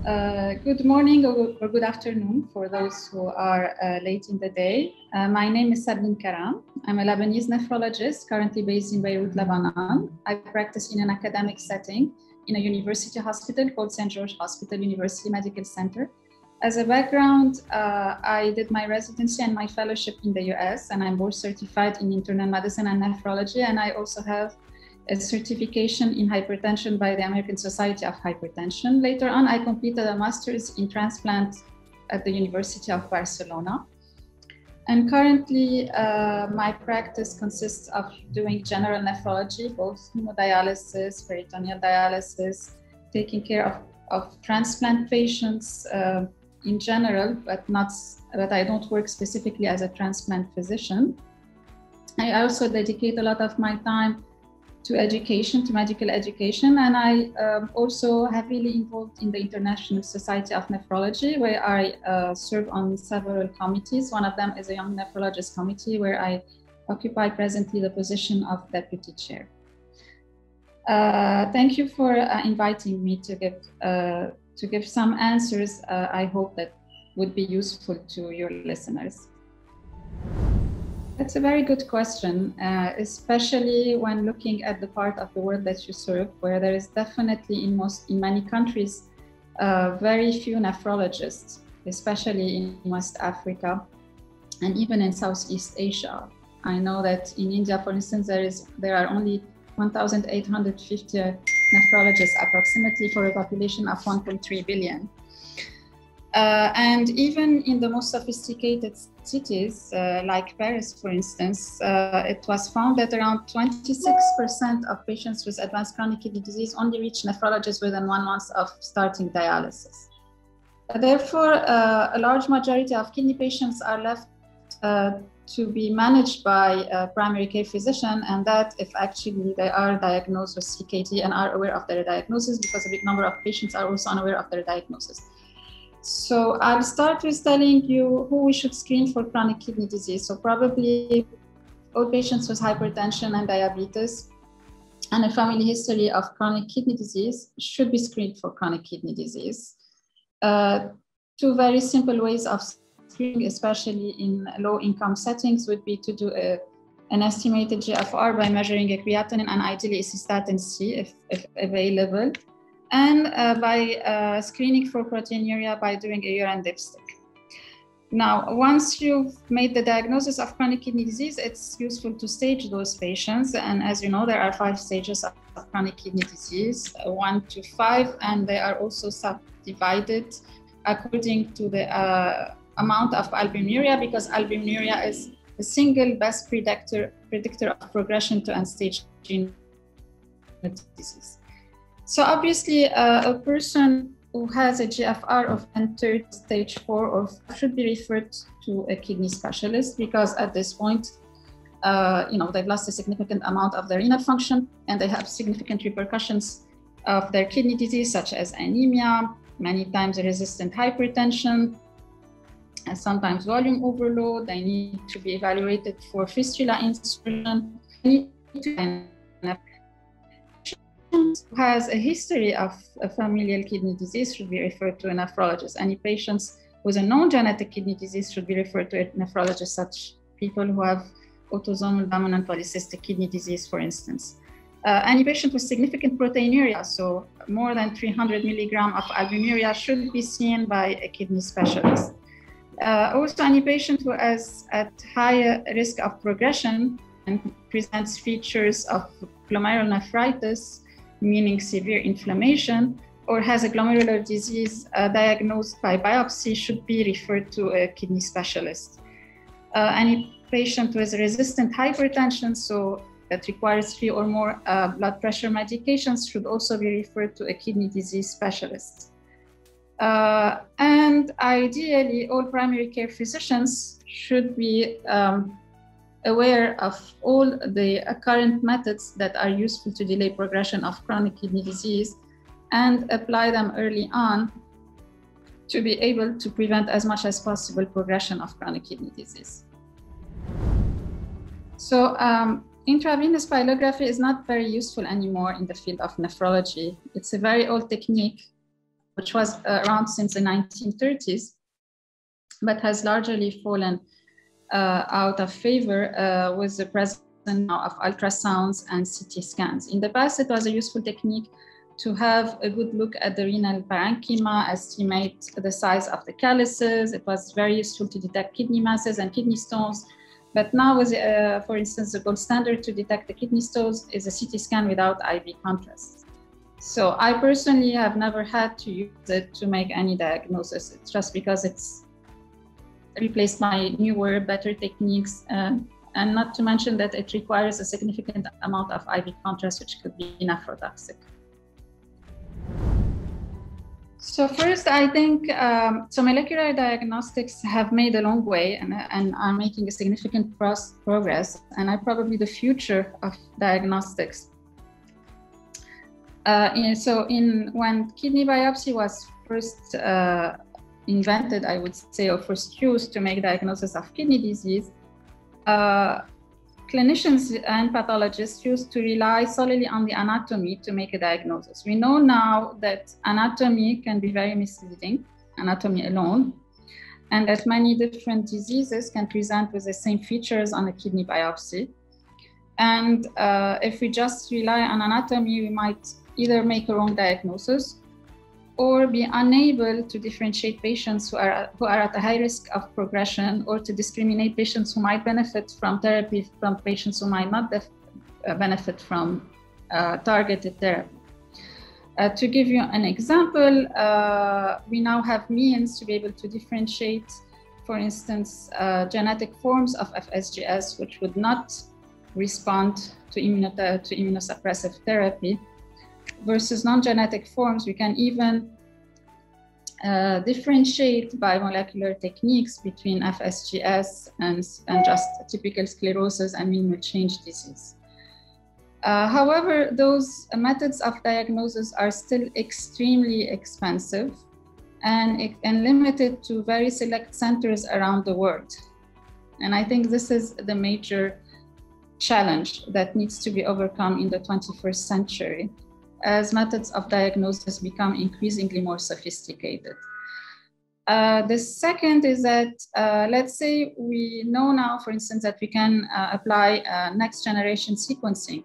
Good morning or good afternoon for those who are late in the day. My name is Sabine Karam. I'm a Lebanese nephrologist currently based in Beirut, Lebanon. I practice in an academic setting in a university hospital called St. George Hospital University Medical Center. As a background, I did my residency and my fellowship in the US, and I'm board certified in internal medicine and nephrology, and I also have a certification in hypertension by the American Society of Hypertension. Later on, I completed a master's in transplant at the University of Barcelona. And currently, my practice consists of doing general nephrology, both hemodialysis, peritoneal dialysis, taking care of transplant patients in general, but I don't work specifically as a transplant physician. I also dedicate a lot of my time to education, to medical education, and I also heavily involved in the International Society of Nephrology, where I serve on several committees. One of them is a Young Nephrologist Committee, where I occupy presently the position of Deputy Chair. Thank you for inviting me to give some answers I hope that would be useful to your listeners. That's a very good question, especially when looking at the part of the world that you serve, where there is definitely in many countries very few nephrologists, especially in West Africa and even in Southeast Asia. I know that in India, for instance, there are only 1,850 nephrologists approximately for a population of 1.3 billion. And even in the most sophisticated cities, like Paris, for instance, it was found that around 26% of patients with advanced chronic kidney disease only reach nephrologists within 1 month of starting dialysis. Therefore, a large majority of kidney patients are left to be managed by a primary care physician, and that if actually they are diagnosed with CKD and are aware of their diagnosis, because a big number of patients are also unaware of their diagnosis. So I'll start with telling you who we should screen for chronic kidney disease. So probably all patients with hypertension and diabetes and a family history of chronic kidney disease should be screened for chronic kidney disease. Two very simple ways of screening, especially in low-income settings, would be to do an estimated GFR by measuring a creatinine and ideally a cystatin C if available, and by screening for proteinuria by doing a urine dipstick. Now, once you've made the diagnosis of chronic kidney disease, it's useful to stage those patients. And as you know, there are 5 stages of chronic kidney disease, 1 to 5, and they are also subdivided according to the amount of albuminuria, because albuminuria is the single best predictor of progression to end-stage renal disease. So obviously, a person who has a GFR of entered stage 4 or 5 should be referred to a kidney specialist, because at this point, they've lost a significant amount of their renal function and they have significant repercussions of their kidney disease, such as anemia, many times resistant hypertension, and sometimes volume overload. They need to be evaluated for fistula insertion. Who has a history of a familial kidney disease should be referred to a nephrologist. Any patients with a known genetic kidney disease should be referred to a nephrologist, such people who have autosomal dominant polycystic kidney disease, for instance. Any patient with significant proteinuria, so more than 300 milligram of albuminuria, should be seen by a kidney specialist. Also, any patient who is at higher risk of progression and presents features of glomerulonephritis, meaning severe inflammation, or has a glomerular disease diagnosed by biopsy, should be referred to a kidney specialist. Any patient with resistant hypertension, so that requires 3 or more blood pressure medications, should also be referred to a kidney disease specialist. And ideally, all primary care physicians should be aware of all the current methods that are useful to delay progression of chronic kidney disease and apply them early on to be able to prevent as much as possible progression of chronic kidney disease. So intravenous pyelography is not very useful anymore in the field of nephrology. It's a very old technique which was around since the 1930s, but has largely fallen out of favor with the presence now of ultrasounds and CT scans. In the past, it was a useful technique to have a good look at the renal parenchyma, estimate the size of the calyces. It was very useful to detect kidney masses and kidney stones. But now, for instance, the gold standard to detect the kidney stones is a CT scan without IV contrast. So I personally have never had to use it to make any diagnosis. It's just because it's replaced by newer, better techniques, and not to mention that it requires a significant amount of IV contrast, which could be nephrotoxic. So first, I think so molecular diagnostics have made a long way and are making a significant progress, and are probably the future of diagnostics. When kidney biopsy was first invented, I would say, or first used to make diagnosis of kidney disease, clinicians and pathologists used to rely solely on the anatomy to make a diagnosis. We know now that anatomy can be very misleading, anatomy alone, and that many different diseases can present with the same features on a kidney biopsy. And if we just rely on anatomy, we might either make a wrong diagnosis or be unable to differentiate patients who are at a high risk of progression, or to discriminate patients who might benefit from therapy from patients who might not benefit from targeted therapy. To give you an example, we now have means to be able to differentiate, for instance, genetic forms of FSGS, which would not respond to immunosuppressive therapy, versus non-genetic forms. We can even differentiate by molecular techniques between FSGS and just typical sclerosis and minimal change disease. However, those methods of diagnosis are still extremely expensive and limited to very select centers around the world. And I think this is the major challenge that needs to be overcome in the 21st century, as methods of diagnosis become increasingly more sophisticated. The second is that, let's say we know now, for instance, that we can apply next generation sequencing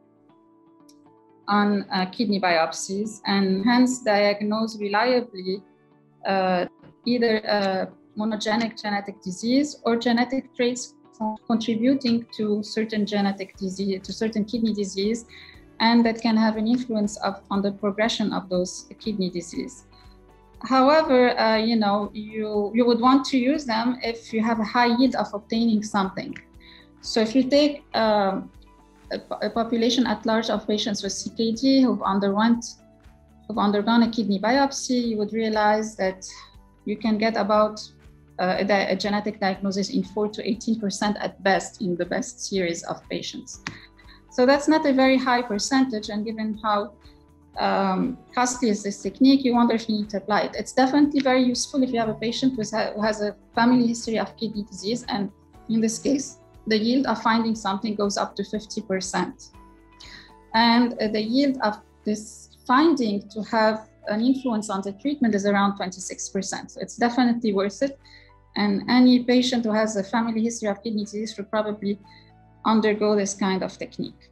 on kidney biopsies and hence diagnose reliably either a monogenic genetic disease or genetic traits contributing to certain genetic disease, to certain kidney disease, and that can have an influence on the progression of those kidney disease. However, you would want to use them if you have a high yield of obtaining something. So if you take a population at large of patients with CKD who've undergone a kidney biopsy, you would realize that you can get about a genetic diagnosis in 4 to 18% at best in the best series of patients. So that's not a very high percentage, and given how costly is this technique, you wonder if you need to apply it. It's definitely very useful if you have a patient who has a family history of kidney disease, and in this case, the yield of finding something goes up to 50%. And the yield of this finding to have an influence on the treatment is around 26%. So it's definitely worth it. And any patient who has a family history of kidney disease should probably undergo this kind of technique.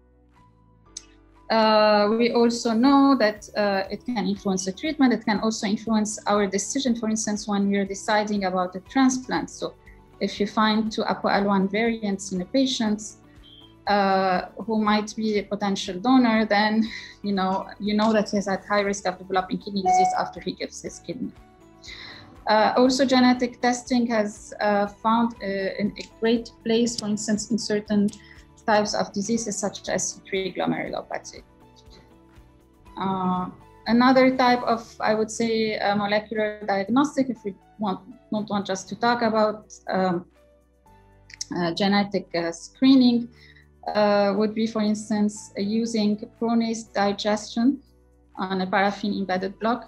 We also know that it can influence the treatment. It can also influence our decision, for instance, when we're deciding about a transplant. So if you find 2 APOL1 variants in a patient who might be a potential donor, then you know that he's at high risk of developing kidney disease after he gives his kidney. Also, genetic testing has found a great place, for instance, in certain types of diseases such as C3 glomerulopathy. Another type of, I would say, molecular diagnostic, if we don't want just to talk about genetic screening, would be, for instance, using pronase digestion on a paraffin-embedded block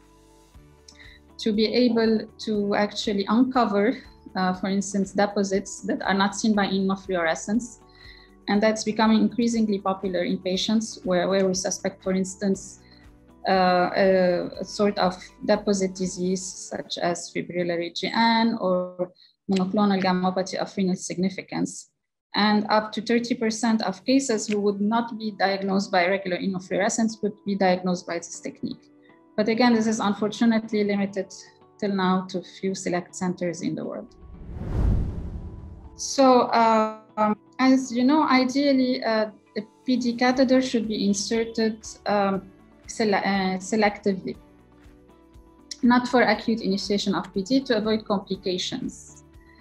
to be able to actually uncover, for instance, deposits that are not seen by immunofluorescence. And that's becoming increasingly popular in patients where we suspect, for instance, a sort of deposit disease such as fibrillary GN or monoclonal gammopathy of renal significance. And up to 30% of cases who would not be diagnosed by regular immunofluorescence would be diagnosed by this technique. But again, this is unfortunately limited till now to few select centers in the world. So as you know, ideally, a PD catheter should be inserted selectively, not for acute initiation of PD to avoid complications.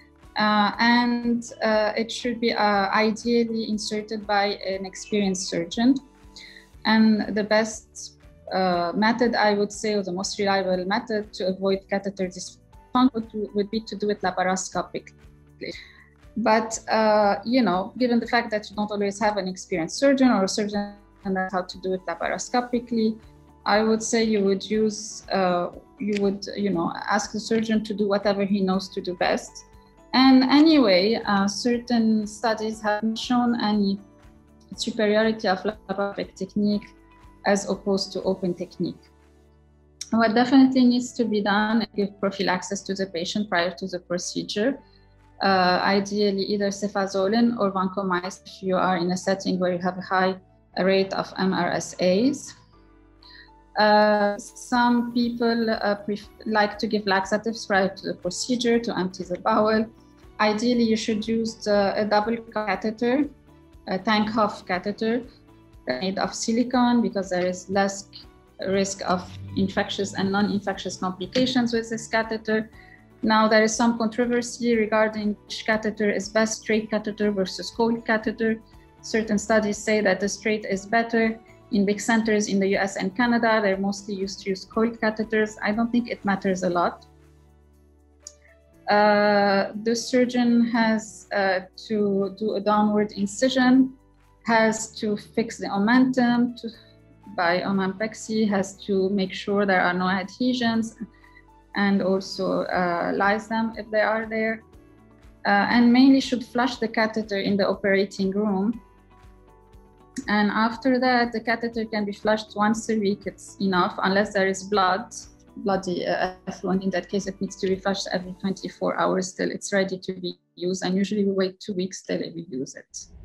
It should be ideally inserted by an experienced surgeon. And the best method, I would say, or the most reliable method to avoid catheter dysfunction would be to do it laparoscopically. But, you know, given the fact that you don't always have an experienced surgeon or a surgeon that knows how to do it laparoscopically, I would say you would use, ask the surgeon to do whatever he knows to do best. And anyway, certain studies have shown any superiority of laparoscopic technique as opposed to open technique. What definitely needs to be done is give prophylaxis to the patient prior to the procedure. Ideally, either cefazolin or vancomycin if you are in a setting where you have a high rate of MRSAs. Some people like to give laxatives prior to the procedure to empty the bowel. Ideally, you should use a double catheter, a Tank-Hoff catheter made of silicone because there is less risk of infectious and non-infectious complications with this catheter. Now, there is some controversy regarding which catheter is best, straight catheter versus cold catheter. Certain studies say that the straight is better. In big centers in the US and Canada, they're mostly used to use cold catheters. I don't think it matters a lot. The surgeon has to do a downward incision, has to fix the omentum by omampexy, has to make sure there are no adhesions, and also lyse them if they are there. And mainly should flush the catheter in the operating room. And after that, the catheter can be flushed once a week. It's enough, unless there is bloody effluent. In that case, it needs to be flushed every 24 hours till it's ready to be used. And usually we wait 2 weeks till we use it.